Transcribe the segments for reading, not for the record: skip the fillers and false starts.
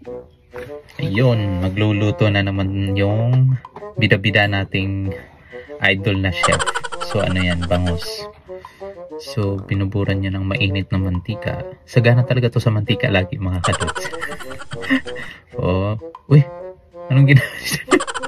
Ayun, magluluto na naman yung bida-bida nating idol na chef. So ano yan, bangus. So binuburan niya ng mainit na mantika. Sagana talaga to sa mantika lagi mga kalods. Oh, uy, anong ginawa siya?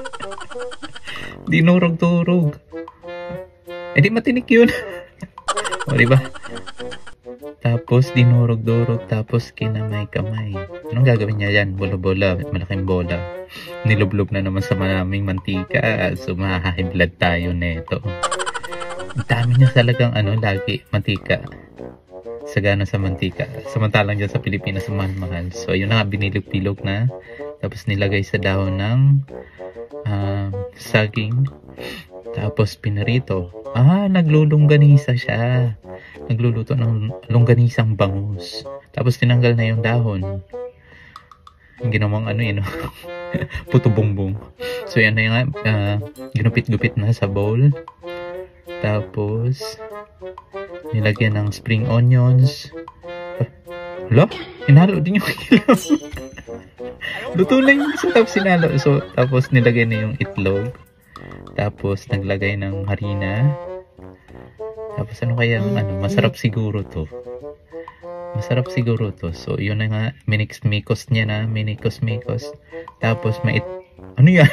Dinurog-turog. Eh di matinik yun. O diba? Tapos dinurog-durog, tapos kinamay-kamay. Anong gagawin niya yan? Bola-bola, malaking bola. Nilublob na naman sa maraming mantika. So mahahigh blood tayo neto. Ang dami niya talagang lagi mantika. Sagana sa mantika. Samantalang dyan sa Pilipinas mahal-mahal. So ayun na, binilog-bilog na. Tapos nilagay sa dahon ng saging. Tapos pinarito. Naglulongganisa siya. Nagluluto ng longganisang bangus. Tapos tinanggal na yung dahon. Yung ginawang puto bongbong. So yan na yung ginupit-gupit na sa bowl. Tapos nilagyan ng spring onions. Hala, hinalo din yung ilaw. Luto na yung isa, tapos sinalo. So tapos nilagay na yung itlog. Tapos naglagay ng harina. Tapos masarap siguro to. Masarap siguro to. So yun na nga, minikos niya na, minikos. Tapos ano yan?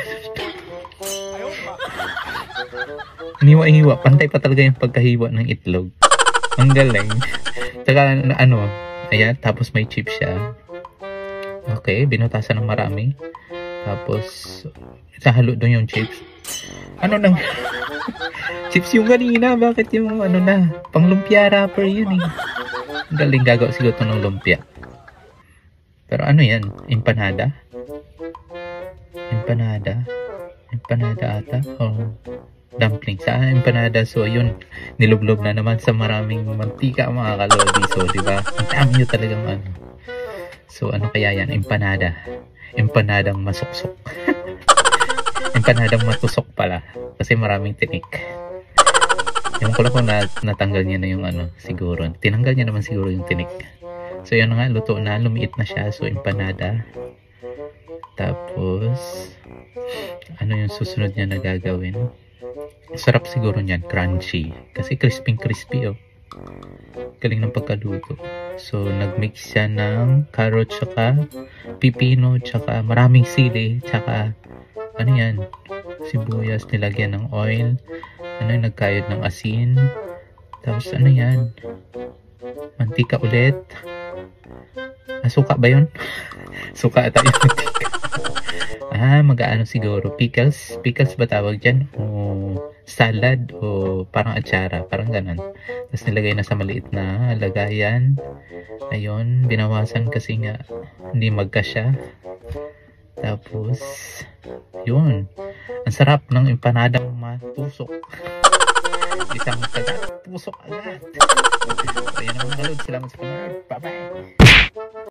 Hiwa-hiwa, pantay pa talaga yung pagkahiwa ng itlog. Ang galing. Tsaka ayan, tapos may chips siya. Okay, binutasan ng marami. Tapos sahalo doon yung chips. Chips yung kanina, bakit yung pang lumpia wrapper yun eh. Galing, gagawa siguro ito ng lumpia. Pero ano yan? Empanada ata? Dumpling. Empanada. So yun, nilublob na naman sa maraming mantika mga kalodi. So diba, ang dami nyo talagang So ano kaya yan? Empanadang masuksok. Empanadang matusok pala. Kasi maraming tinik. Yung ko lang kung natanggal niya na yung siguro. Tinanggal niya naman siguro yung tinik. So yun nga, luto na, lumiit na siya. So empanada. Tapos yung susunod niya na gagawin? Sarap siguro niyan, crunchy. Kasi crispy oh. Galing ng pagkaluto. So nagmix siya ng carrot tsaka pipino tsaka maraming sili tsaka sibuyas, nilagyan ng oil. Nagkayod ng asin. Tapos mantika ulit. Suka ba yun? Suka ata yung mantika. Mag-aano siguro. Pickles ba tawag dyan? O salad o parang atsara. Parang ganun. Tapos nilagay na sa maliit na lagayan. Ayun, binawasan kasi nga hindi magkasya. Tapos yun, ang sarap ng empanadang matusok. Isang kagat, tusok agad. So yan ang mga lods. Salamat sa panonood. Bye bye.